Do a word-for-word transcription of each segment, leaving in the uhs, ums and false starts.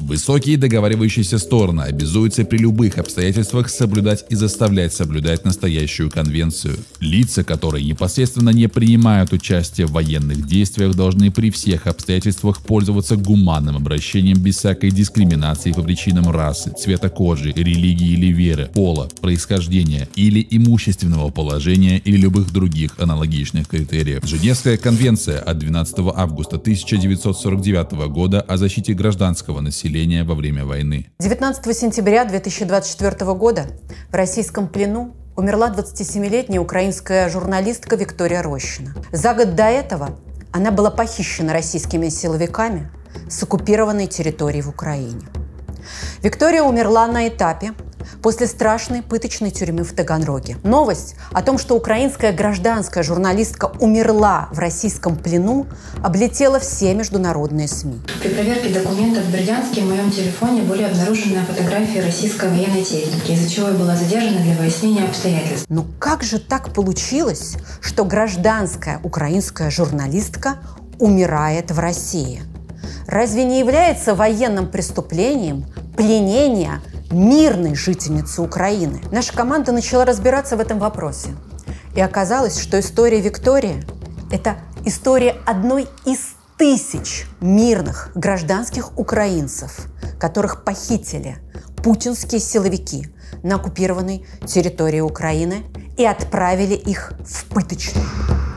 Высокие договаривающиеся стороны обязуются при любых обстоятельствах соблюдать и заставлять соблюдать настоящую конвенцию. Лица, которые непосредственно не принимают участие в военных действиях, должны при всех обстоятельствах пользоваться гуманным обращением без всякой дискриминации по причинам расы, цвета кожи, религии или веры, пола, происхождения или имущественного положения или любых других аналогичных критериев. Женевская конвенция от двенадцатого августа тысяча девятьсот сорок девятого года о защите гражданского населения во время войны. девятнадцатого сентября две тысячи двадцать четвёртого года в российском плену умерла двадцатисемилетняя украинская журналистка Виктория Рощина. За год до этого она была похищена российскими силовиками с оккупированной территории в Украине. Виктория умерла на этапе после страшной пыточной тюрьмы в Таганроге. Новость о том, что украинская гражданская журналистка умерла в российском плену, облетела все международные СМИ. При проверке документов в Бердянске в моем телефоне были обнаружены фотографии российской военной техники, из-за чего я была задержана для выяснения обстоятельств. Но как же так получилось, что гражданская украинская журналистка умирает в России? Разве не является военным преступлением пленение мирной жительницы Украины? Наша команда начала разбираться в этом вопросе. И оказалось, что история Виктории – это история одной из тысяч мирных гражданских украинцев, которых похитили путинские силовики на оккупированной территории Украины и отправили их в пыточную.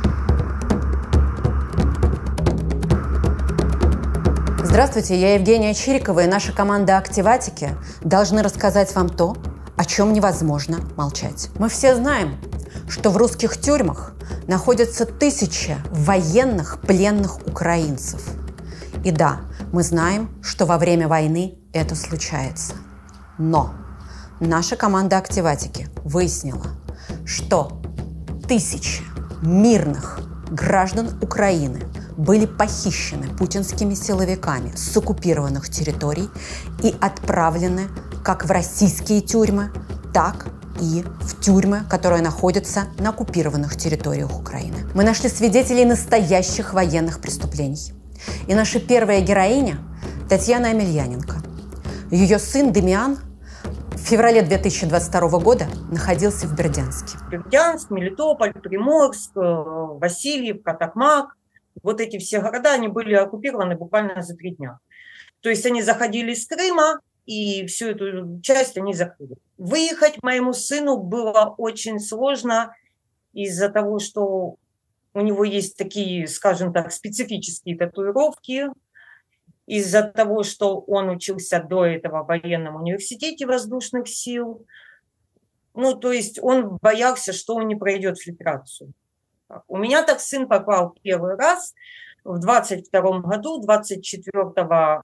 Здравствуйте, я Евгения Чирикова, и наша команда «Активатики» должны рассказать вам то, о чем невозможно молчать. Мы все знаем, что в русских тюрьмах находятся тысячи военных пленных украинцев. И да, мы знаем, что во время войны это случается. Но наша команда «Активатики» выяснила, что тысячи мирных граждан Украины были похищены путинскими силовиками с оккупированных территорий и отправлены как в российские тюрьмы, так и в тюрьмы, которые находятся на оккупированных территориях Украины. Мы нашли свидетелей настоящих военных преступлений. И наша первая героиня – Татьяна Емельяненко. Ее сын Демиан в феврале две тысячи двадцать второго года находился в Бердянске. Бердянск, Мелитополь, Приморск, Васильевка, Токмак. Вот эти все города, они были оккупированы буквально за три дня. То есть они заходили из Крыма, и всю эту часть они закрыли. Выехать моему сыну было очень сложно из-за того, что у него есть такие, скажем так, специфические татуировки, из-за того, что он учился до этого в военном университете воздушных сил. Ну, то есть он боялся, что он не пройдет фильтрацию. У меня так сын попал первый раз в двадцать втором году, двадцать четвёртого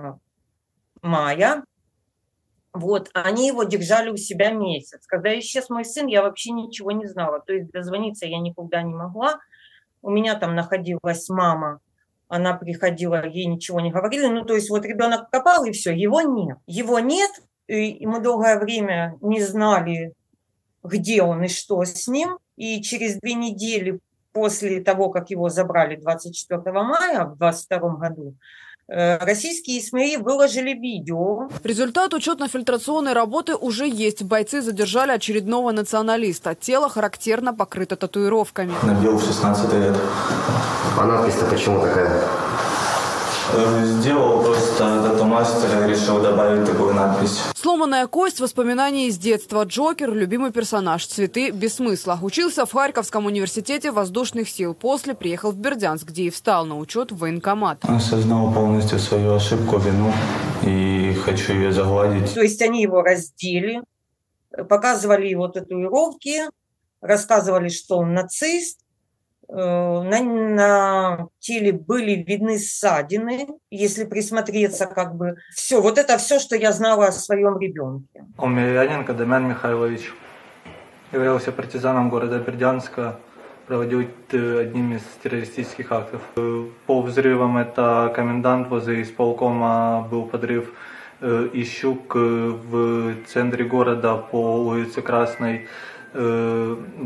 мая. Вот, они его держали у себя месяц. Когда исчез мой сын, я вообще ничего не знала. То есть дозвониться я никуда не могла. У меня там находилась мама. Она приходила, ей ничего не говорили. Ну, то есть вот ребенок пропал, и все, его нет. Его нет, и мы долгое время не знали, где он и что с ним. И через две недели после того, как его забрали двадцать четвёртого мая в двадцать втором году, российские СМИ выложили видео. Результат учетно-фильтрационной работы уже есть. Бойцы задержали очередного националиста. Тело характерно покрыто татуировками. Набил в шестнадцать лет. А надпись-то почему такая? Сделал просто тату-мастер и решил добавить такую надпись. Сломанная кость, воспоминания из детства. Джокер – любимый персонаж. Цветы без смысла. Учился в Харьковском университете воздушных сил. После приехал в Бердянск, где и встал на учет в военкомат. Осознал полностью свою ошибку, вину и хочу ее загладить. То есть они его раздели, показывали его татуировки, рассказывали, что он нацист. На, на теле были видны ссадины, если присмотреться, как бы все. Вот это все, что я знала о своем ребенке. Емельяненко Демьян Михайлович являлся партизаном города Бердянска, проводил одним из террористических актов. По взрывам это комендант возле исполкома, был подрыв Ищук в центре города по улице Красной.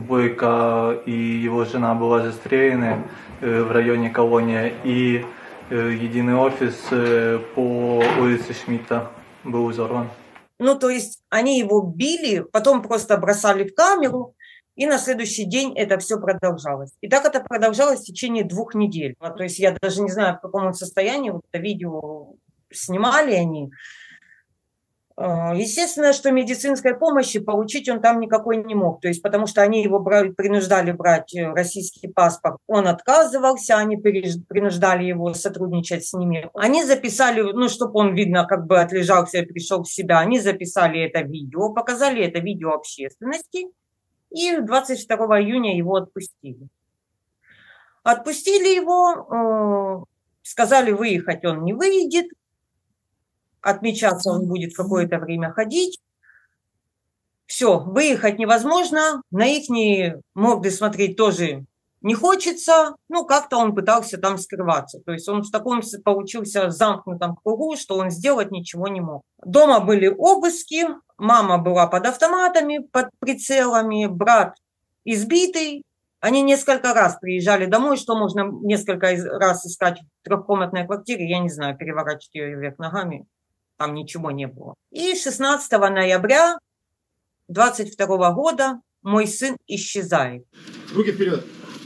Бойко и его жена была застрелены в районе Колония, и Единый офис по улице Шмидта был взорван. Ну, то есть они его били, потом просто бросали в камеру, и на следующий день это все продолжалось. И так это продолжалось в течение двух недель. То есть я даже не знаю, в каком он состоянии, вот это видео снимали они. Естественно, что медицинской помощи получить он там никакой не мог, то есть потому что они его брали, принуждали брать российский паспорт, он отказывался, они принуждали его сотрудничать с ними. Они записали, ну, чтобы он, видно, как бы отлежался и пришел в себя, они записали это видео, показали это видео общественности, и двадцать второго июня его отпустили. Отпустили его, сказали, выехать он не выйдет, отмечаться он будет какое-то время ходить. Все, выехать невозможно, на их морды смотреть тоже не хочется. Ну, как-то он пытался там скрываться. То есть он в таком получился замкнутом кругу, что он сделать ничего не мог. Дома были обыски, мама была под автоматами, под прицелами, брат избитый. Они несколько раз приезжали домой, что можно несколько раз искать в трехкомнатной квартире, я не знаю, переворачивать ее вверх ногами. Там ничего не было. И шестнадцатого ноября двадцать второго года мой сын исчезает. Руки вперед.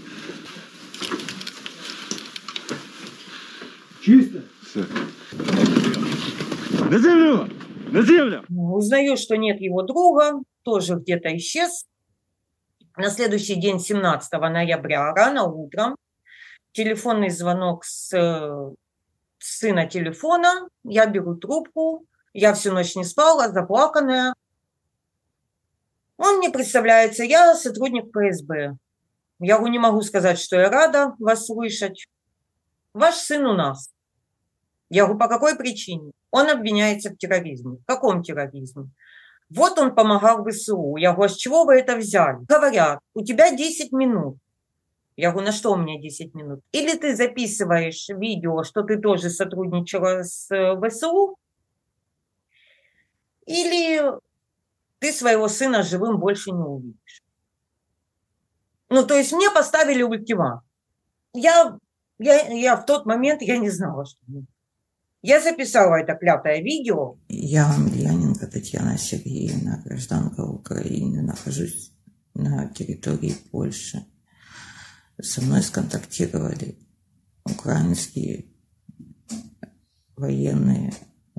Чисто. Все. На землю! На землю! Узнаю, что нет его друга, тоже где-то исчез. На следующий день, семнадцатого ноября, рано утром, телефонный звонок с сына телефона, я беру трубку, я всю ночь не спала, заплаканная. Он мне представляется, я сотрудник ФСБ. Я говорю, не могу сказать, что я рада вас слышать. Ваш сын у нас. Я говорю, по какой причине? Он обвиняется в терроризме. В каком терроризме? Вот он помогал ВСУ. Я говорю, а с чего вы это взяли? Говорят, у тебя десять минут. Я говорю, на что у меня десять минут? Или ты записываешь видео, что ты тоже сотрудничала с ВСУ, или ты своего сына живым больше не увидишь. Ну, то есть мне поставили ультиматум. Я, я, я в тот момент, я не знала, что делать. Я записала это клятое видео. Я Омельяненко Татьяна Сергеевна, гражданка Украины, нахожусь на территории Польши. Со мной сконтактировали украинские военные,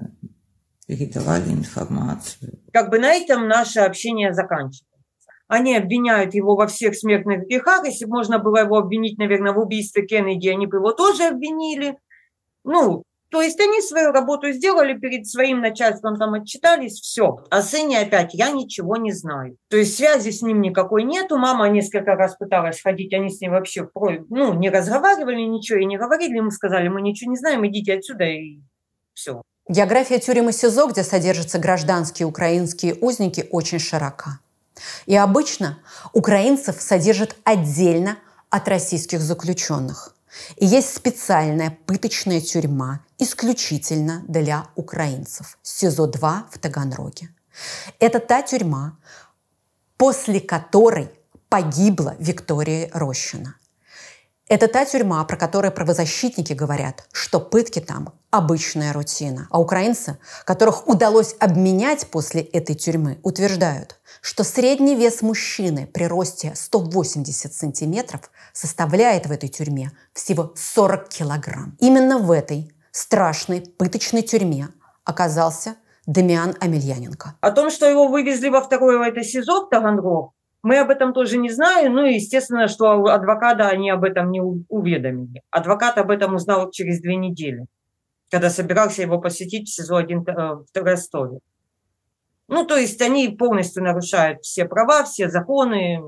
передавали информацию. Как бы на этом наше общение заканчивается. Они обвиняют его во всех смертных грехах. Если бы можно было его обвинить, наверное, в убийстве Кеннеди, они бы его тоже обвинили. Ну, то есть они свою работу сделали, перед своим начальством там отчитались, все. О сыне опять я ничего не знаю. То есть связи с ним никакой нету. Мама несколько раз пыталась ходить, они с ним вообще ну, не разговаривали, ничего и не говорили. Мы сказали, мы ничего не знаем, идите отсюда и все. География тюрем и СИЗО, где содержатся гражданские украинские узники, очень широка. И обычно украинцев содержат отдельно от российских заключенных. И есть специальная пыточная тюрьма исключительно для украинцев. СИЗО-два в Таганроге. Это та тюрьма, после которой погибла Виктория Рощина. Это та тюрьма, про которую правозащитники говорят, что пытки там обычная рутина. А украинцы, которых удалось обменять после этой тюрьмы, утверждают, что средний вес мужчины при росте сто восемьдесят сантиметров составляет в этой тюрьме всего сорок килограмм. Именно в этой страшной пыточной тюрьме оказался Дамиан Омельяненко. О том, что его вывезли во второе в это СИЗО в Таганрог, мы об этом тоже не знаем. Ну и естественно, что адвоката они об этом не уведомили. Адвокат об этом узнал через две недели, когда собирался его посетить в СИЗО один в Ростове. Ну, то есть они полностью нарушают все права, все законы,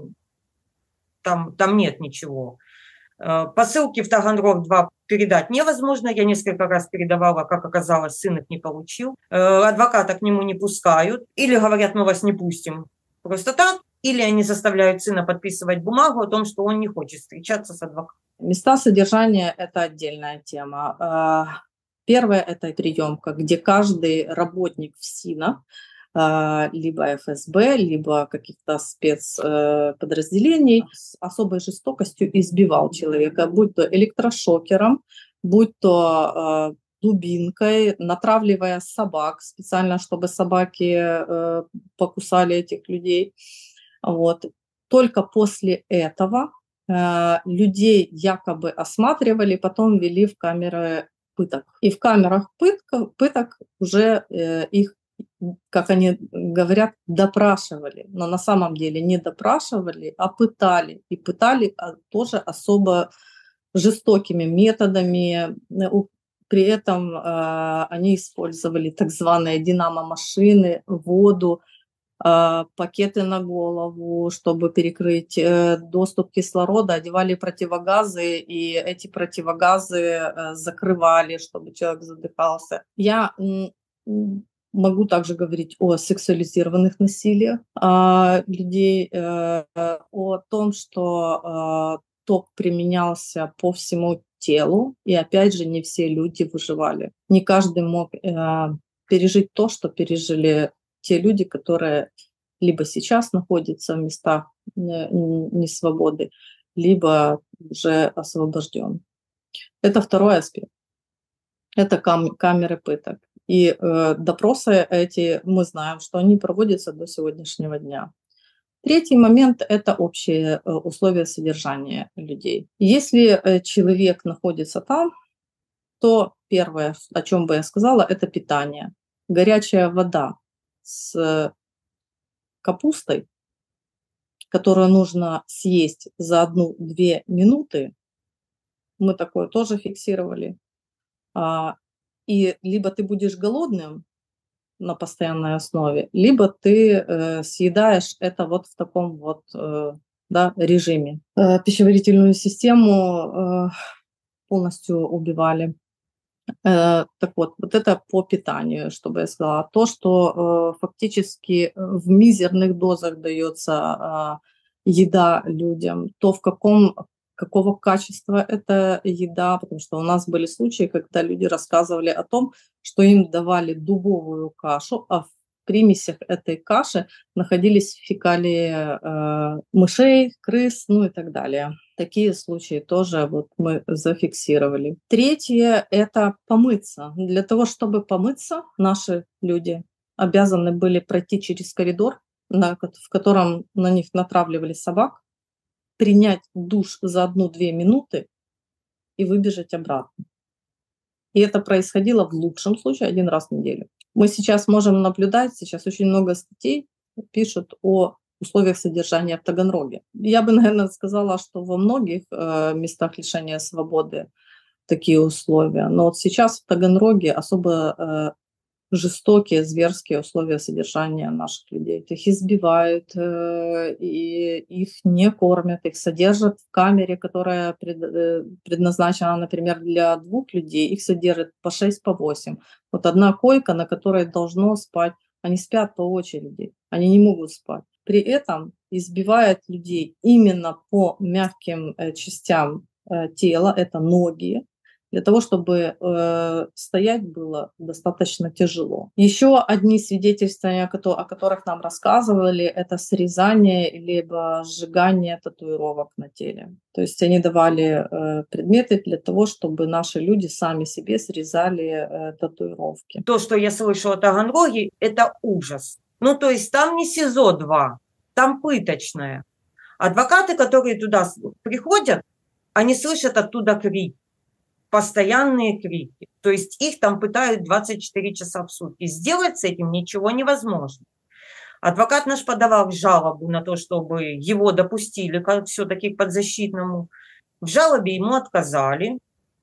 там, там нет ничего. Посылки в Таганрог-два передать невозможно, я несколько раз передавала, как оказалось, сын их не получил. Адвоката к нему не пускают, или говорят, мы вас не пустим просто так, или они заставляют сына подписывать бумагу о том, что он не хочет встречаться с адвокатом. Места содержания – это отдельная тема. Первое – это приемка, где каждый работник ФСИНа, либо эф эс бэ, либо каких-то спецподразделений с особой жестокостью избивал человека, будь то электрошокером, будь то дубинкой, натравливая собак специально, чтобы собаки покусали этих людей. Вот. Только после этого людей якобы осматривали, потом вели в камеры пыток. И в камерах пыток, пыток уже их, как они говорят, допрашивали. Но на самом деле не допрашивали, а пытали. И пытали тоже особо жестокими методами. При этом э, они использовали так званые динамо-машины, воду, э, пакеты на голову, чтобы перекрыть э, доступ кислорода, одевали противогазы, и эти противогазы э, закрывали, чтобы человек задыхался. Я могу также говорить о сексуализированных насилиях э, людей, э, о том, что э, ток применялся по всему телу, и опять же не все люди выживали. Не каждый мог э, пережить то, что пережили те люди, которые либо сейчас находятся в местах несвободы, либо уже освобожден. Это второй аспект. Это кам- камеры пыток. И э, допросы эти, мы знаем, что они проводятся до сегодняшнего дня. Третий момент – это общие условия содержания людей. Если человек находится там, то первое, о чем бы я сказала, это питание. Горячая вода с капустой, которую нужно съесть за одну-две минуты, мы такое тоже фиксировали. И либо ты будешь голодным на постоянной основе, либо ты э, съедаешь это вот в таком вот э, да, режиме. Э, пищеварительную систему э, полностью убивали. Э, так вот, вот это по питанию, чтобы я сказала. То, что э, фактически в мизерных дозах дается э, еда людям, то в каком какого качества эта еда, потому что у нас были случаи, когда люди рассказывали о том, что им давали дубовую кашу, а в примесях этой каши находились фекалии э, мышей, крыс, ну и так далее. Такие случаи тоже вот мы зафиксировали. Третье – это помыться. Для того, чтобы помыться, наши люди обязаны были пройти через коридор, на, в котором на них натравливали собак, принять душ за одну-две минуты и выбежать обратно. И это происходило в лучшем случае один раз в неделю. Мы сейчас можем наблюдать, сейчас очень много статей пишут о условиях содержания в Таганроге. Я бы, наверное, сказала, что во многих э, местах лишения свободы такие условия. Но вот сейчас в Таганроге особо э, жестокие, зверские условия содержания наших людей. Их избивают, э, и их не кормят, их содержат в камере, которая пред, э, предназначена, например, для двух людей, их содержат по шесть, по восемь. Вот одна койка, на которой должно спать, они спят по очереди, они не могут спать. При этом избивают людей именно по мягким э, частям э, тела, это ноги, для того, чтобы э, стоять было достаточно тяжело. Еще одни свидетельствования, о которых нам рассказывали, это срезание либо сжигание татуировок на теле. То есть они давали э, предметы для того, чтобы наши люди сами себе срезали э, татуировки. То, что я слышала о Таганроге, это ужас. Ну, то есть там не СИЗО два, там пыточная. Адвокаты, которые туда приходят, они слышат оттуда крик. Постоянные крики. То есть их там пытают двадцать четыре часа в сутки. Сделать с этим ничего невозможно. Адвокат наш подавал жалобу на то, чтобы его допустили все-таки к подзащитному. В жалобе ему отказали.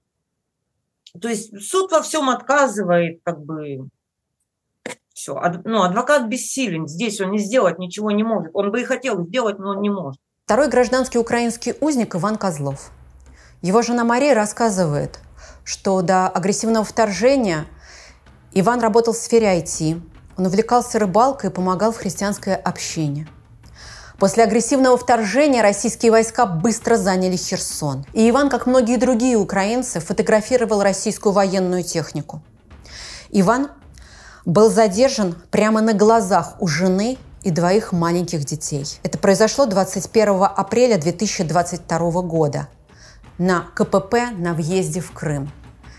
То есть суд во всем отказывает, как бы все. Ну, адвокат бессилен. Здесь он не сделать ничего не может. Он бы и хотел сделать, но он не может. Второй гражданский украинский узник Иван Козлов. Его жена Мария рассказывает, что до агрессивного вторжения Иван работал в сфере ай ти, он увлекался рыбалкой и помогал в христианской общине. После агрессивного вторжения российские войска быстро заняли Херсон. И Иван, как многие другие украинцы, фотографировал российскую военную технику. Иван был задержан прямо на глазах у жены и двоих маленьких детей. Это произошло двадцать первого апреля две тысячи двадцать второго года. На ка пэ пэ на въезде в Крым.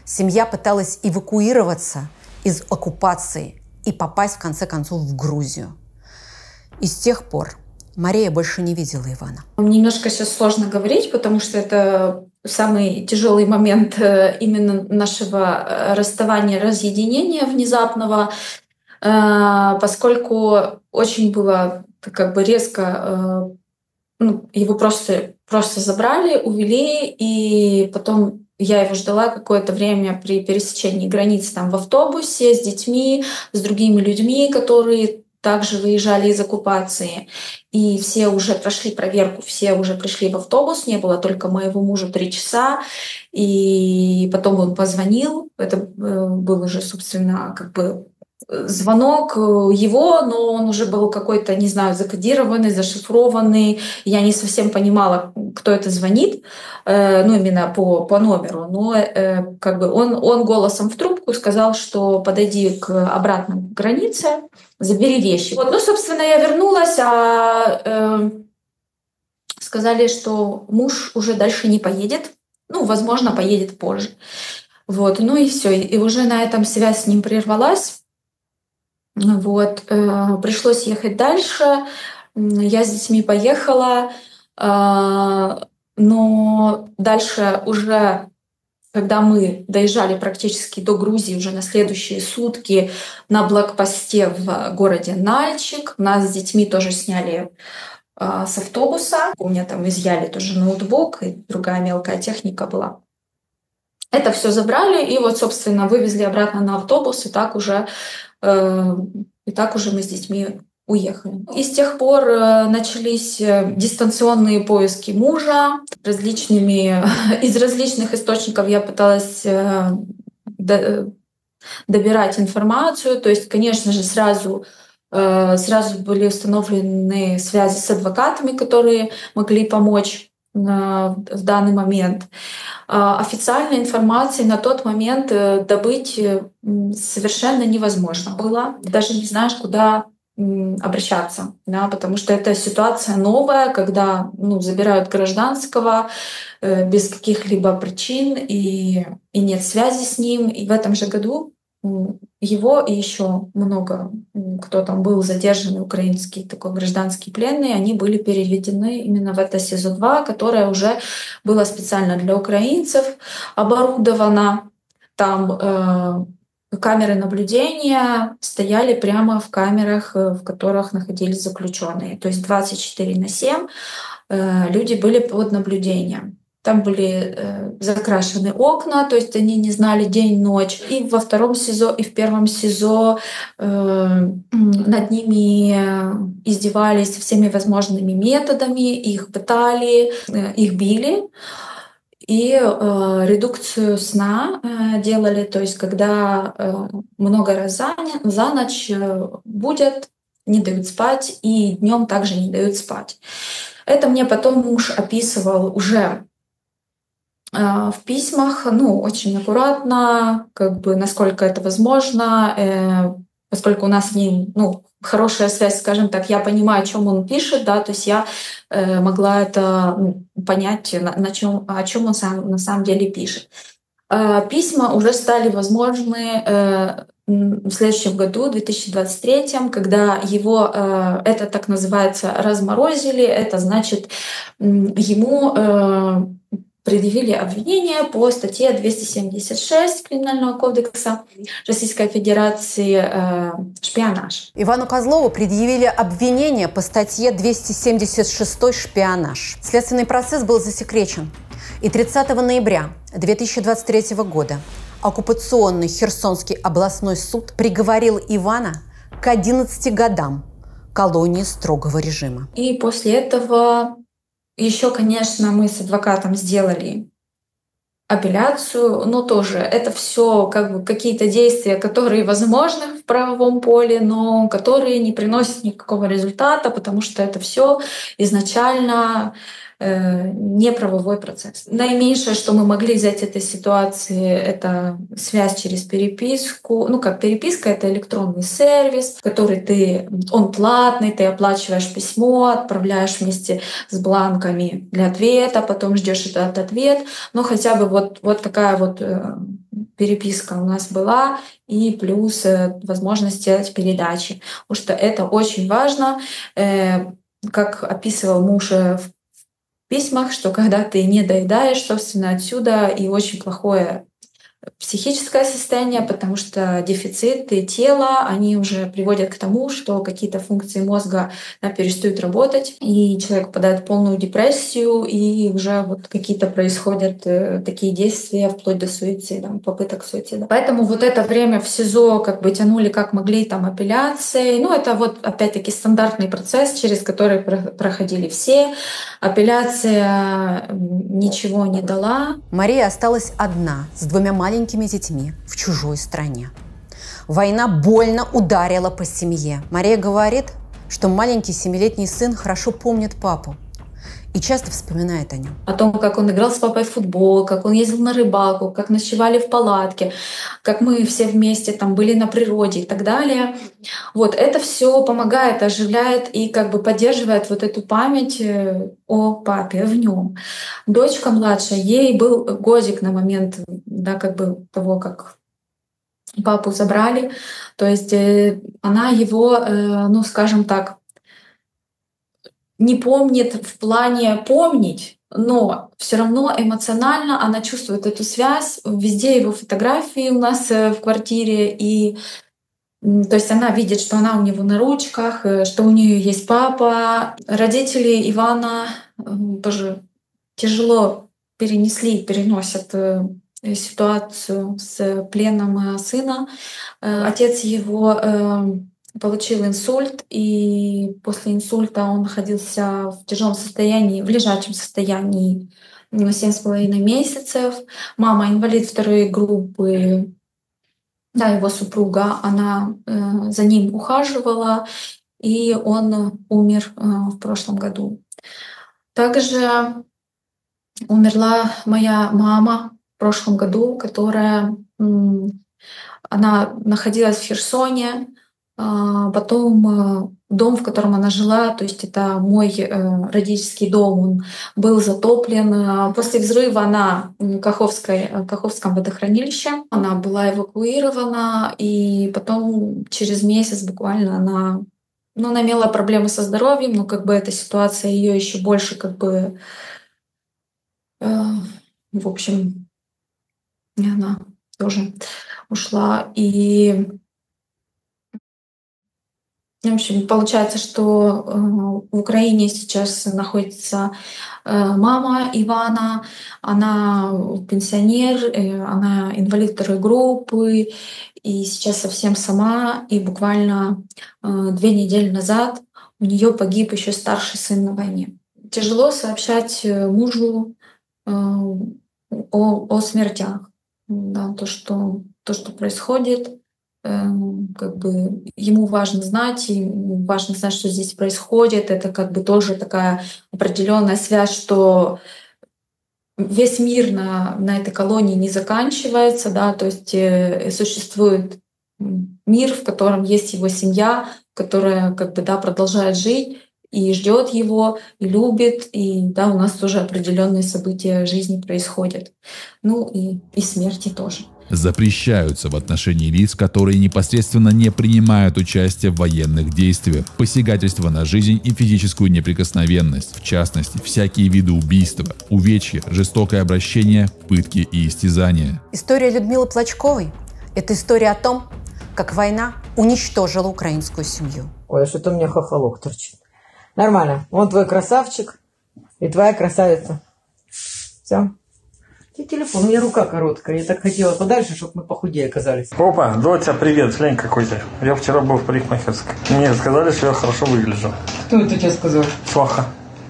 Семья пыталась эвакуироваться из оккупации и попасть, в конце концов, в Грузию. И с тех пор Мария больше не видела Ивана. Немножко сейчас сложно говорить, потому что это самый тяжелый момент именно нашего расставания, разъединения внезапного, поскольку очень было как бы резко, ну, его просто, просто забрали, увели, и потом я его ждала какое-то время при пересечении границ там в автобусе с детьми, с другими людьми, которые также выезжали из оккупации. И все уже прошли проверку, все уже пришли в автобус, не было только моего мужа три часа. И потом он позвонил, это был уже, собственно, как бы звонок его, но он уже был какой-то, не знаю, закодированный, зашифрованный. Я не совсем понимала, кто это звонит, ну, именно по, по номеру. Но как бы он, он голосом в трубку сказал, что подойди к обратной границе, забери вещи. Вот, ну, собственно, я вернулась, а э, сказали, что муж уже дальше не поедет. Ну, возможно, поедет позже. Вот, ну и все. И уже на этом связь с ним прервалась. Вот, э, пришлось ехать дальше. Я с детьми поехала, э, но дальше уже, когда мы доезжали практически до Грузии, уже на следующие сутки на блокпосте в городе Нальчик, нас с детьми тоже сняли э, с автобуса. У меня там изъяли тоже ноутбук и другая мелкая техника была. Это все забрали и вот, собственно, вывезли обратно на автобус, и так уже И так уже мы с детьми уехали. И с тех пор начались дистанционные поиски мужа. Различными, из различных источников я пыталась добирать информацию. То есть, конечно же, сразу, сразу были установлены связи с адвокатами, которые могли помочь в данный момент. Официальной информации на тот момент добыть совершенно невозможно было. Даже не знаешь, куда обращаться, да, потому что это ситуация новая, когда, ну, забирают гражданского э, без каких-либо причин и, и нет связи с ним. И в этом же году его и еще много, кто там был задержан, украинский такой гражданский пленный, они были переведены именно в это СИЗО два, которое уже было специально для украинцев оборудовано. Там э, камеры наблюдения стояли прямо в камерах, в которых находились заключенные. То есть двадцать четыре на семь э, люди были под наблюдением. Там были э, закрашены окна, то есть они не знали день-ночь. И во втором СИЗО, и в первом СИЗО э, над ними издевались всеми возможными методами, их пытали, э, их били. И э, редукцию сна э, делали, то есть когда э, много раз за, за ночь э, будят, не дают спать, и днем также не дают спать. Это мне потом муж описывал уже в письмах, ну, очень аккуратно, как бы, насколько это возможно, э, поскольку у нас с ним, ну, хорошая связь, скажем так, я понимаю, о чем он пишет, да, то есть я э, могла это, ну, понять, на, на чем, о чем он сам, на самом деле пишет. Э, письма уже стали возможны э, в следующем году, в две тысячи двадцать третьем, когда его, э, это так называется, разморозили, это значит, ему э, предъявили обвинение по статье двести семьдесят шесть Криминального кодекса Российской Федерации э, «Шпионаж». Ивану Козлову предъявили обвинение по статье двести семьдесят шесть «Шпионаж». Следственный процесс был засекречен. И тридцатого ноября две тысячи двадцать третьего года оккупационный Херсонский областной суд приговорил Ивана к одиннадцати годам колонии строгого режима. И после этого еще, конечно, мы с адвокатом сделали апелляцию, но тоже это все как бы какие-то действия, которые возможны в правовом поле, но которые не приносят никакого результата, потому что это все изначально э, не правовой процесс. Наименьшее, что мы могли взять этой ситуации, это связь через переписку. Ну, как переписка — это электронный сервис, который ты, он платный, ты оплачиваешь письмо, отправляешь вместе с бланками для ответа, потом ждешь этот ответ. Но хотя бы вот, вот такая вот переписка у нас была, и плюс возможность сделать передачи. Потому что это очень важно. Как описывал муж в письмах, что когда ты не доедаешь, собственно, отсюда и очень плохое психическое состояние, потому что дефициты тела, они уже приводят к тому, что какие-то функции мозга, да, перестают работать, и человек попадает в полную депрессию, и уже вот какие-то происходят э, такие действия вплоть до суицида, попыток суицида. Поэтому вот это время в СИЗО как бы тянули как могли, там апелляции. Ну, это вот опять-таки стандартный процесс, через который проходили все. Апелляция ничего не дала. Мария осталась одна с двумя маленькими детьми в чужой стране. Война больно ударила по семье. Мария говорит, что маленький семилетний сын хорошо помнит папу и часто вспоминает о нем. О том, как он играл с папой в футбол, как он ездил на рыбалку, как ночевали в палатке, как мы все вместе там были на природе и так далее. Вот это все помогает, оживляет и как бы поддерживает вот эту память о папе, в нем. Дочка младшая, ей был годик на момент, да, как бы того, как папу забрали. То есть она его, ну, скажем так, не помнит в плане помнить, но все равно эмоционально она чувствует эту связь. Везде его фотографии у нас в квартире, и то есть она видит, что она у него на ручках, что у нее есть папа. Родители Ивана тоже тяжело перенесли, переносят ситуацию с пленом сына. Отец его получил инсульт, и после инсульта он находился в тяжелом состоянии, в лежачем состоянии семь с половиной месяцев. Мама инвалид второй группы, да, его супруга, она э, за ним ухаживала, и он умер э, в прошлом году. Также умерла моя мама в прошлом году, которая э, она находилась в Херсоне. Потом дом, в котором она жила, то есть это мой родительский дом, он был затоплен. После взрыва на Каховской, Каховском водохранилище она была эвакуирована, и потом через месяц буквально она, ну, она имела проблемы со здоровьем, но как бы эта ситуация ее еще больше как бы, э, в общем, она тоже ушла. И в общем, получается, что в Украине сейчас находится мама Ивана, она пенсионер, она инвалид второй группы, и сейчас совсем сама, и буквально две недели назад у нее погиб еще старший сын на войне. Тяжело сообщать мужу о, о смертях, да, то, что, то, что происходит. Как бы ему важно знать, и важно знать, что здесь происходит. Это как бы тоже такая определенная связь, что весь мир на, на этой колонии не заканчивается, да, то есть э, существует мир, в котором есть его семья, которая как бы, да, продолжает жить и ждет его, и любит, и да, у нас тоже определенные события жизни происходят. Ну и, и смерти тоже. Запрещаются в отношении лиц, которые непосредственно не принимают участие в военных действиях, посягательства на жизнь и физическую неприкосновенность, в частности, всякие виды убийства, увечья, жестокое обращение, пытки и истязания. История Людмилы Плачковой – это история о том, как война уничтожила украинскую семью. Ой, а что-то у меня хохолок торчит. Нормально. Вон твой красавчик и твоя красавица. Все. Телефон, у меня рука короткая, я так хотела подальше, чтобы мы похудее оказались. Опа, Дотя, привет, глянь какой-то. Я вчера был в парикмахерской. Мне сказали, что я хорошо выгляжу. Кто это тебе сказал? Сваха.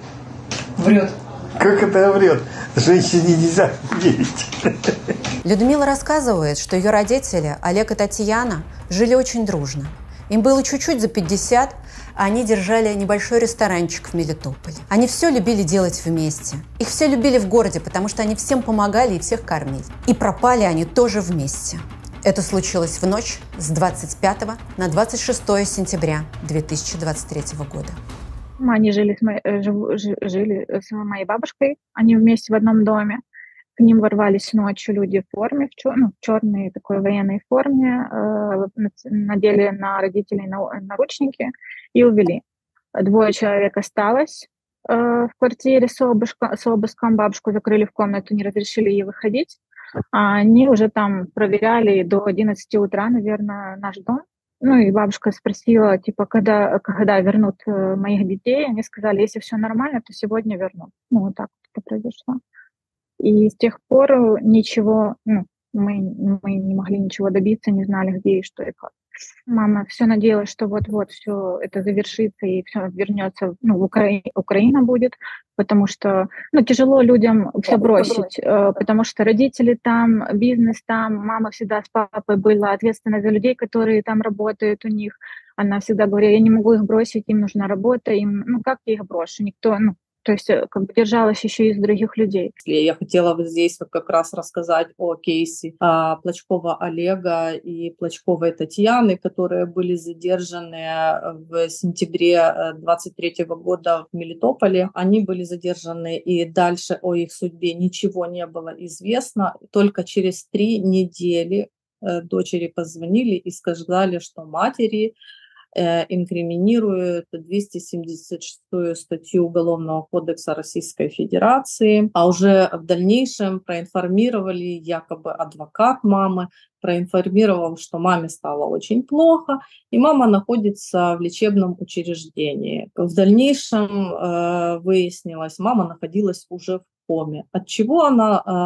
Врет. Как это врет? Женщине нельзя верить. Людмила рассказывает, что ее родители, Олег и Татьяна, жили очень дружно. Им было чуть-чуть за пятьдесят, а они держали небольшой ресторанчик в Мелитополе. Они все любили делать вместе. Их все любили в городе, потому что они всем помогали и всех кормили. И пропали они тоже вместе. Это случилось в ночь с двадцать пятого на двадцать шестое сентября две тысячи двадцать третьего года. Они жили с, моей, жили с моей бабушкой, они вместе в одном доме. к ним ворвались ночью люди в форме, в, чер- ну, в черной такой военной форме, э, надели на родителей наручники и увели. Двое человек осталось э, в квартире с, обыском, с обыском, бабушку закрыли в комнату, не разрешили ей выходить. А они уже там проверяли до одиннадцати утра, наверное, наш дом. Ну и бабушка спросила, типа, когда, когда вернут э, моих детей. Они сказали, если все нормально, то сегодня вернут. Ну вот так это произошло. И с тех пор ничего, ну, мы, мы не могли ничего добиться, не знали, где и что и как. Мама все надеялась, что вот-вот все это завершится и все вернется, ну, в Укра... Украина будет, потому что, ну, тяжело людям все бросить, потому что родители там, бизнес там, мама всегда с папой была ответственна за людей, которые там работают у них. Она всегда говорила, я не могу их бросить, им нужна работа, им, ну, как я их брошу? Никто, ну, то есть как бы держалась еще из других людей. Я хотела вот здесь вот как раз рассказать о кейсе а, Плачкова Олега и Плачковой Татьяны, которые были задержаны в сентябре двадцать третьего года в Мелитополе. Они были задержаны, и дальше о их судьбе ничего не было известно. Только через три недели дочери позвонили и сказали, что матери инкриминирует двести семьдесят шестую статью Уголовного кодекса Российской Федерации, а уже в дальнейшем проинформировали якобы адвокат мамы, проинформировал, что маме стало очень плохо, и мама находится в лечебном учреждении. В дальнейшем э, выяснилось, мама находилась уже в коме. От чего она э,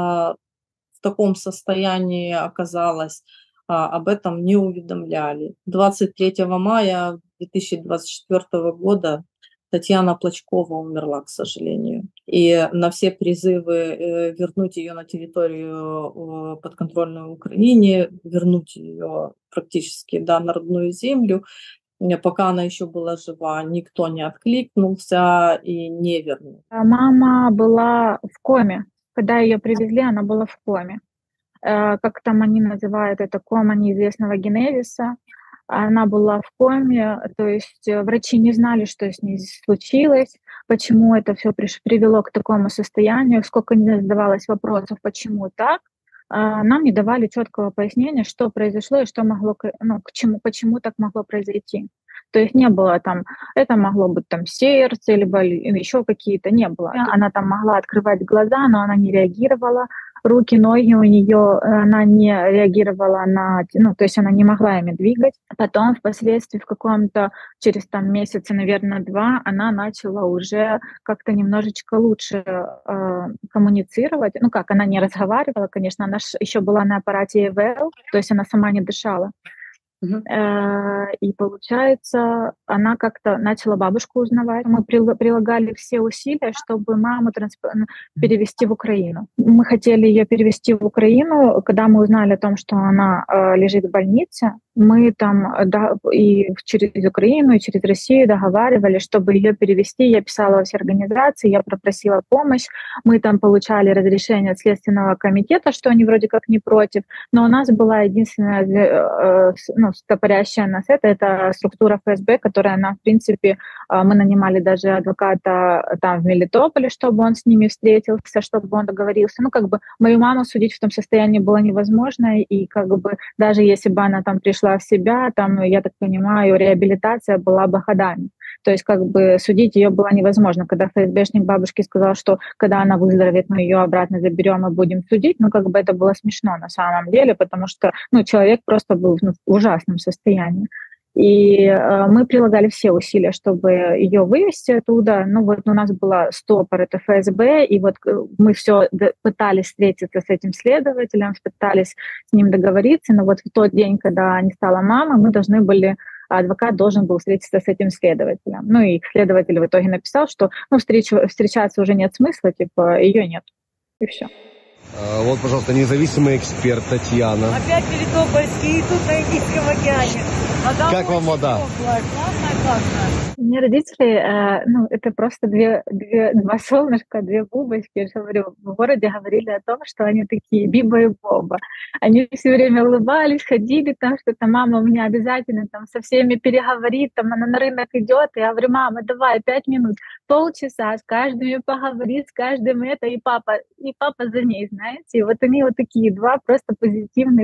в таком состоянии оказалась? Об этом не уведомляли. двадцать третьего мая две тысячи двадцать четвёртого года Татьяна Плачкова умерла, к сожалению. И на все призывы вернуть ее на территорию подконтрольной Украине, вернуть ее практически, да, на родную землю, пока она еще была жива, никто не откликнулся и не вернул. Мама была в коме. Когда ее привезли, она была в коме. Как там они называют это, кома неизвестного генезиса. Она была в коме, то есть врачи не знали, что с ней случилось, почему это все привело к такому состоянию, сколько не задавалось вопросов, почему так. Нам не давали четкого пояснения, что произошло и что могло, ну, к чему, почему так могло произойти. То есть не было там, это могло быть там сердце, либо еще какие-то, не было. Она там могла открывать глаза, но она не реагировала. Руки, ноги у нее, она не реагировала на, ну, то есть она не могла ими двигать. Потом, впоследствии, в каком-то, через там месяца, наверное, два, она начала уже как-то немножечко лучше э, коммуницировать. Ну как, она не разговаривала, конечно, она еще была на аппарате ИВЛ, то есть она сама не дышала. Uh-huh. И получается, она как-то начала бабушку узнавать. Мы прилагали все усилия, чтобы маму трансп... перевести в Украину. Мы хотели ее перевести в Украину, когда мы узнали о том, что она э, лежит в больнице. Мы там да, и через Украину, и через Россию договаривали, чтобы ее перевести. Я писала во все организации, я попросила помощь. Мы там получали разрешение от Следственного комитета, что они вроде как не против. Но у нас была единственная, э, ну, стопорящая нас это, это структура ФСБ, которая нам, в принципе, мы нанимали даже адвоката там в Мелитополе, чтобы он с ними встретился, чтобы он договорился. Ну, как бы мою маму судить в том состоянии было невозможно, и как бы даже если бы она там пришла в себя, там, я так понимаю, реабилитация была бы ходами. То есть как бы судить ее было невозможно. Когда ФСБшник бабушке сказал, что когда она выздоровеет, мы ее обратно заберем и будем судить, ну как бы это было смешно на самом деле, потому что ну, человек просто был ну, в ужасном состоянии. И э, мы прилагали все усилия, чтобы ее вывести оттуда. Ну вот у нас была стопор, это ФСБ, и вот мы все пытались встретиться с этим следователем, пытались с ним договориться, но вот в тот день, когда не стала мама, мы должны были, адвокат должен был встретиться с этим следователем. Ну и следователь в итоге написал, что ну, встреч, встречаться уже нет смысла, типа ее нет, и все. А, вот, пожалуйста, независимый эксперт Татьяна. Опять Мелитопольский и тут на Индийском океане. Как вам мода? У меня родители, э, ну, это просто две, две, два солнышка, две бубочки. Я же говорю, в городе говорили о том, что они такие Биба и Боба. Они все время улыбались, ходили там, что-то мама у меня обязательно там со всеми переговорит, там она на рынок идет, и я говорю, мама, давай пять минут, полчаса, с каждым поговорит, с каждым это, и папа, и папа за ней, знаете. И вот они вот такие два просто позитивных,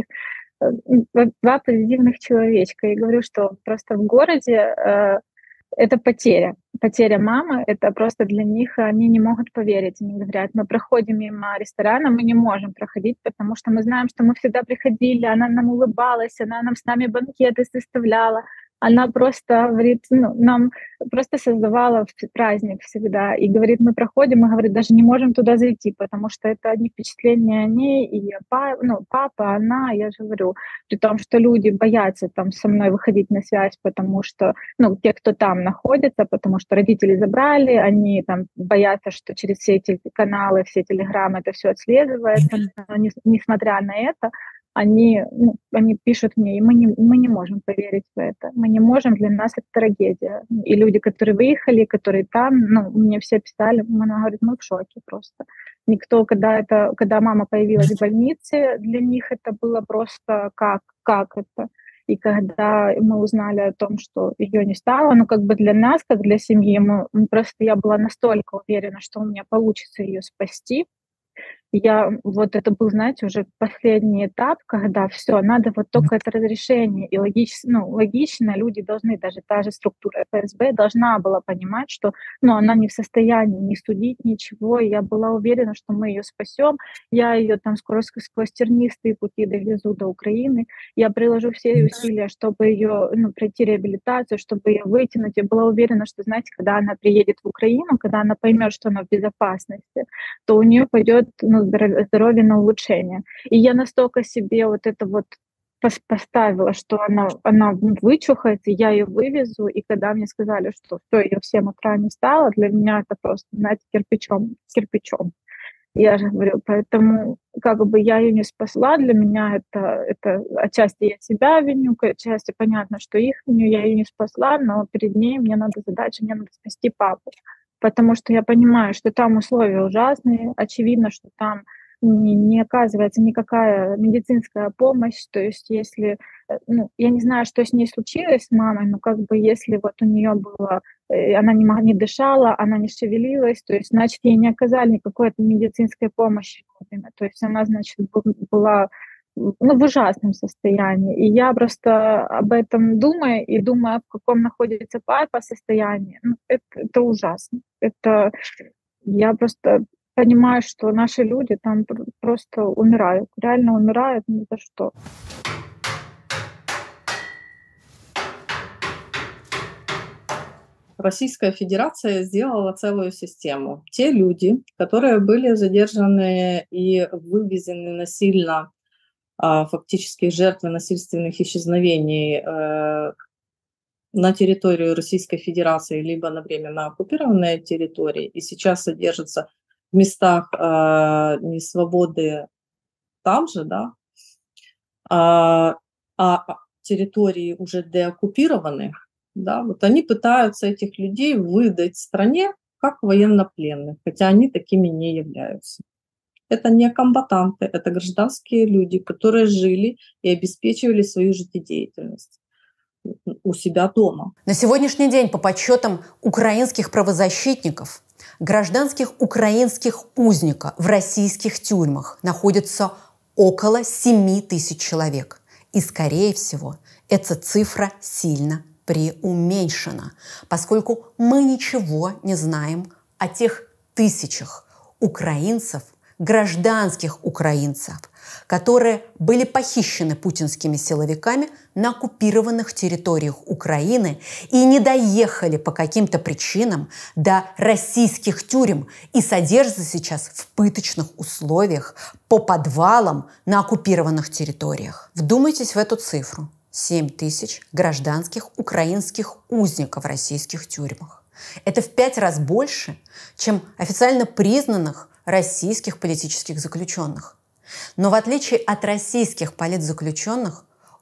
два позитивных человечка. И говорю, что просто в городе э, это потеря. Потеря мамы, это просто для них, они не могут поверить. Они говорят, мы проходим мимо ресторана, мы не можем проходить, потому что мы знаем, что мы всегда приходили, она нам улыбалась, она нам с нами банкеты составляла. Она просто говорит, ну, нам просто создавала праздник всегда. И говорит, мы проходим, мы, говорит, даже не можем туда зайти, потому что это одни впечатления о ней, и папа, ну, папа, она, я же говорю, при том, что люди боятся там со мной выходить на связь, потому что, ну, те, кто там находится, потому что родители забрали, они там боятся, что через все эти каналы, все телеграммы это все отслеживается, но не, несмотря на это, Они, ну, они пишут мне, и мы не, мы не можем поверить в это. Мы не можем, для нас это трагедия. И люди, которые выехали, которые там, ну, мне все писали, она говорит, мы в шоке просто. Никто, когда, это, когда мама появилась в больнице, для них это было просто как, как это. И когда мы узнали о том, что ее не стало, ну, как бы для нас, как для семьи, мы, просто я была настолько уверена, что у меня получится ее спасти. Я, вот это был, знаете, уже последний этап, когда все, надо вот только это разрешение. И логично, ну, логично люди должны, даже та же структура эф эс бэ должна была понимать, что ну, она не в состоянии ни судить, ничего. И я была уверена, что мы ее спасем. Я ее там скоро сквозь тернистые пути довезу до Украины. Я приложу все усилия, чтобы ее, ну, пройти реабилитацию, чтобы ее вытянуть. Я была уверена, что, знаете, когда она приедет в Украину, когда она поймет, что она в безопасности, то у нее пойдет, ну, здоровье на улучшение. И я настолько себе вот это вот поставила, что она, она вычухается, я ее вывезу, и когда мне сказали, что все, ее в семь утра не стало, для меня это просто, знаете, кирпичом, кирпичом. Я же говорю, поэтому как бы я ее не спасла, для меня это, это отчасти я себя виню, отчасти понятно, что их виню, я ее не спасла, но перед ней мне надо задача, мне надо спасти папу. Потому что я понимаю, что там условия ужасные, очевидно, что там не, не оказывается никакая медицинская помощь, то есть если, ну, я не знаю, что с ней случилось с мамой, но как бы если вот у нее было, она не, не дышала, она не шевелилась, то есть, значит, ей не оказали никакой медицинской помощи, то есть она, значит, была ну, в ужасном состоянии. И я просто об этом думаю, и думаю, в каком находится папа состоянии. Ну, это, это ужасно. Это я просто понимаю, что наши люди там просто умирают, реально умирают ни за что. Российская Федерация сделала целую систему. Те люди, которые были задержаны и вывезены насильно, фактически жертвы насильственных исчезновений э, на территорию Российской Федерации либо на временно оккупированной территории и сейчас содержатся в местах э, несвободы там же, да, а, а территории уже деоккупированных, да, вот они пытаются этих людей выдать стране как военнопленных, хотя они такими не являются. Это не комбатанты, это гражданские люди, которые жили и обеспечивали свою жизнедеятельность у себя дома. На сегодняшний день, по подсчетам украинских правозащитников, гражданских украинских узников в российских тюрьмах находится около семи тысяч человек. И, скорее всего, эта цифра сильно преуменьшена, поскольку мы ничего не знаем о тех тысячах украинцев, гражданских украинцев, которые были похищены путинскими силовиками на оккупированных территориях Украины и не доехали по каким-то причинам до российских тюрем и содержатся сейчас в пыточных условиях по подвалам на оккупированных территориях. Вдумайтесь в эту цифру. семь тысяч гражданских украинских узников в российских тюрьмах. Это в пять раз больше, чем официально признанных российских политических заключенных. Но в отличие от российских политзаключенных,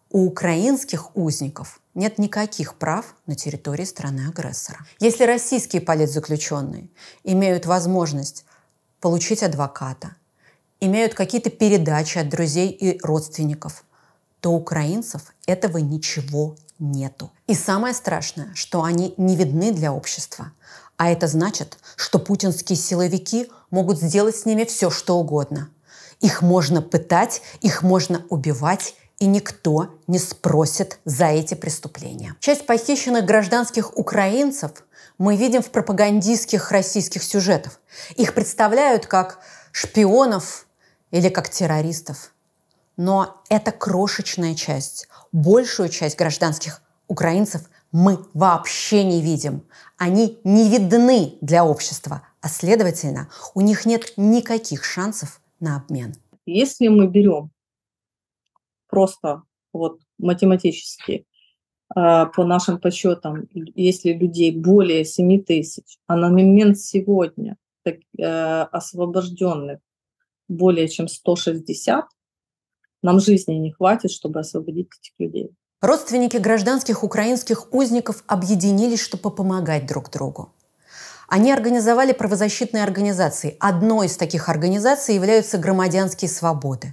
у украинских узников нет никаких прав на территории страны-агрессора. Если российские политзаключенные имеют возможность получить адвоката, имеют какие-то передачи от друзей и родственников, то у украинцев этого ничего нету. И самое страшное, что они не видны для общества. А это значит, что путинские силовики могут сделать с ними все, что угодно. Их можно пытать, их можно убивать, и никто не спросит за эти преступления. Часть похищенных гражданских украинцев мы видим в пропагандистских российских сюжетах. Их представляют как шпионов или как террористов. Но это крошечная часть. Большую часть гражданских украинцев мы вообще не видим. Они не видны для общества, а следовательно, у них нет никаких шансов на обмен. Если мы берем просто вот математически, по нашим подсчетам, если людей более семи тысяч, а на момент сегодня так, э, освобожденных более чем сто шестьдесят, нам жизни не хватит, чтобы освободить этих людей. Родственники гражданских украинских узников объединились, чтобы помогать друг другу. Они организовали правозащитные организации. Одной из таких организаций являются «Громадянские свободы».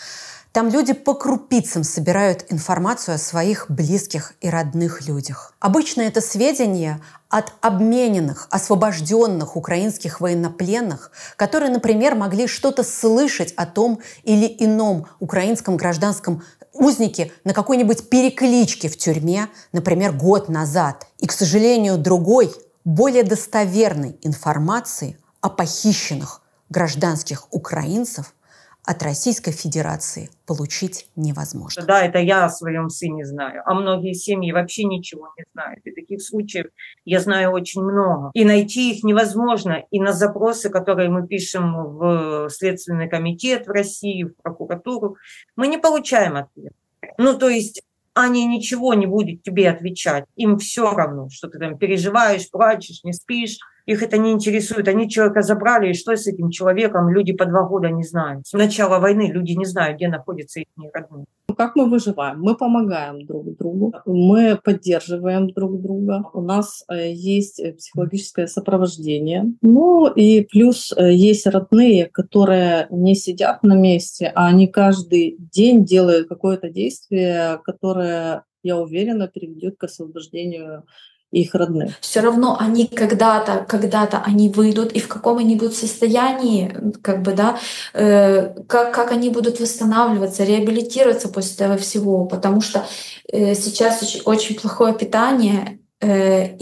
Там люди по крупицам собирают информацию о своих близких и родных людях. Обычно это сведения от обмененных, освобожденных украинских военнопленных, которые, например, могли что-то слышать о том или ином украинском гражданском узнике на какой-нибудь перекличке в тюрьме, например, год назад. И, к сожалению, другой, более достоверной информации о похищенных гражданских украинцев от Российской Федерации получить невозможно. Да, это я о своем сыне знаю, а многие семьи вообще ничего не знают. И таких случаев я знаю очень много. И найти их невозможно. И на запросы, которые мы пишем в Следственный комитет в России, в прокуратуру, мы не получаем ответ. Ну, то есть они ничего не будут тебе отвечать. Им все равно, что ты там переживаешь, плачешь, не спишь. Их это не интересует. Они человека забрали, и что с этим человеком люди по два года не знают. С начала войны люди не знают, где находятся их родные. Как мы выживаем? Мы помогаем друг другу, мы поддерживаем друг друга. У нас есть психологическое сопровождение. Ну и плюс есть родные, которые не сидят на месте, а они каждый день делают какое-то действие, которое, я уверена, приведет к освобождению их родных. Все равно они когда-то, когда-то они выйдут, и в каком они будут состоянии, как бы, да, э, как, как они будут восстанавливаться, реабилитироваться после этого всего, потому что э, сейчас очень, очень плохое питание, э,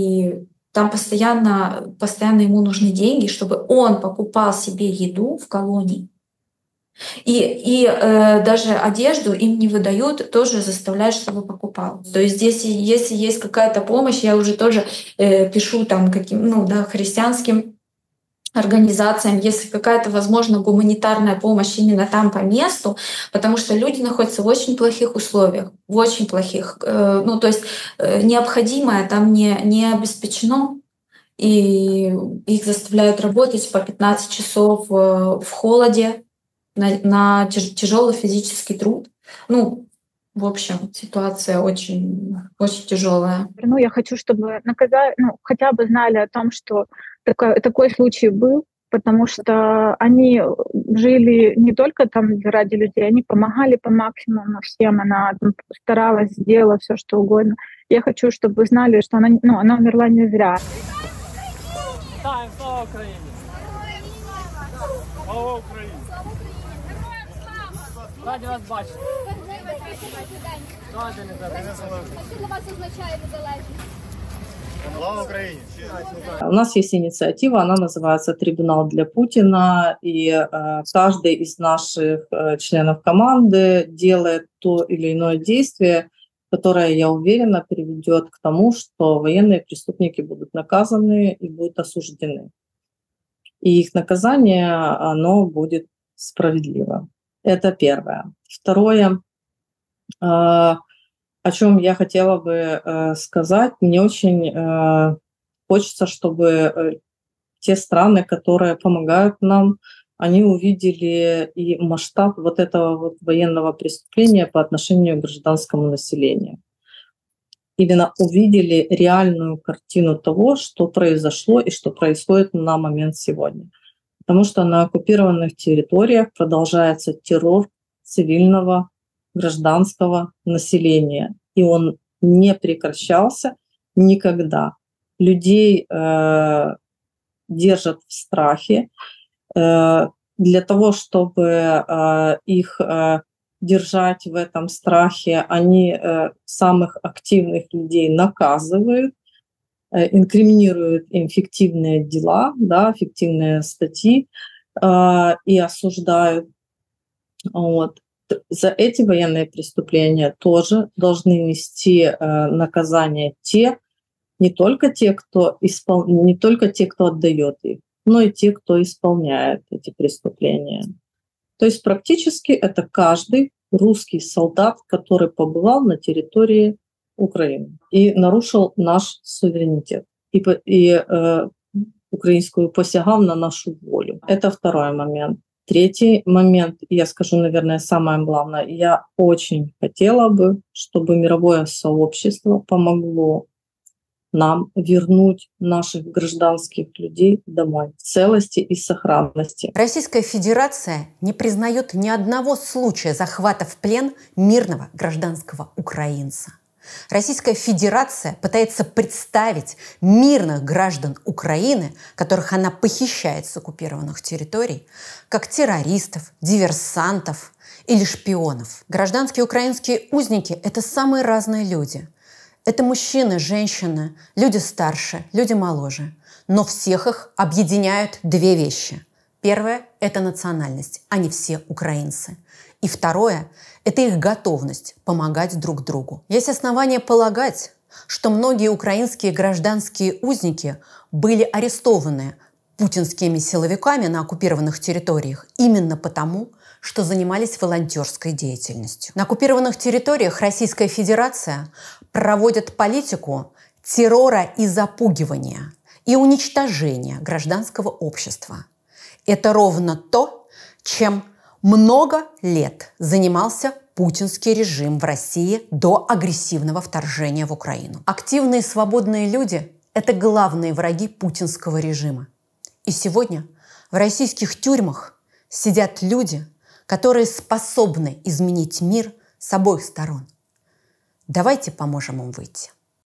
и там постоянно, постоянно ему нужны деньги, чтобы он покупал себе еду в колонии. И, и э, даже одежду им не выдают, тоже заставляют, чтобы покупал. То есть здесь, если есть какая-то помощь, я уже тоже э, пишу там каким, ну, да, христианским организациям, если какая-то, возможно, гуманитарная помощь именно там по месту, потому что люди находятся в очень плохих условиях, в очень плохих. Э, ну, то есть э, необходимое там не, не обеспечено, и их заставляют работать по пятнадцать часов э, в холоде, на, на тяжелый физический труд. Ну, в общем, ситуация очень, очень тяжелая. Ну, я хочу, чтобы наказали, ну, хотя бы знали о том, что такой, такой случай был, потому что они жили не только там ради людей, они помогали по максимуму всем, она там старалась, сделала все, что угодно. Я хочу, чтобы вы знали, что она, ну, она умерла не зря. Слава Україні! Слава Україні! Раді вас бачити. Що для вас означає незалежність? Слава Україні! У нас есть инициатива, она называется «Трибунал для Путина», и э, каждый из наших э, членов команды делает то или иное действие, которое, я уверена, приведет к тому, что военные преступники будут наказаны и будут осуждены. И их наказание, оно будет справедливо. Это первое. Второе, э, о чем я хотела бы э, сказать, мне очень э, хочется, чтобы э, те страны, которые помогают нам, они увидели и масштаб вот этого вот военного преступления по отношению к гражданскому населению. Именно увидели реальную картину того, что произошло и что происходит на момент сегодня. Потому что на оккупированных территориях продолжается террор цивильного гражданского населения. И он не прекращался никогда. Людей э, держат в страхе. Э, для того, чтобы э, их э, держать в этом страхе, они э, самых активных людей наказывают, э, инкриминируют им фиктивные дела, да, фиктивные статьи э, и осуждают. Вот. За эти военные преступления тоже должны нести э, наказание те, не только те, кто испол... не только те, кто отдает их, но и те, кто исполняет эти преступления. То есть практически это каждый русский солдат, который побывал на территории Украины и нарушил наш суверенитет и, и э, украинскую посягал на нашу волю. Это второй момент. Третий момент, я скажу, наверное, самое главное. Я очень хотела бы, чтобы мировое сообщество помогло нам вернуть наших гражданских людей домой в целости и сохранности. Российская Федерация не признает ни одного случая захвата в плен мирного гражданского украинца. Российская Федерация пытается представить мирных граждан Украины, которых она похищает с оккупированных территорий, как террористов, диверсантов или шпионов. Гражданские украинские узники – это самые разные люди. Это мужчины, женщины, люди старше, люди моложе. Но всех их объединяют две вещи. Первое – это национальность, они все украинцы. И второе – это их готовность помогать друг другу. Есть основания полагать, что многие украинские гражданские узники были арестованы путинскими силовиками на оккупированных территориях именно потому, что занимались волонтерской деятельностью. На оккупированных территориях Российская Федерация проводит политику террора и запугивания и уничтожения гражданского общества. Это ровно то, чем много лет занимался путинский режим в России до агрессивного вторжения в Украину. Активные свободные люди – это главные враги путинского режима. И сегодня в российских тюрьмах сидят люди, которые способны изменить мир с обоих сторон. Давайте поможем им выйти.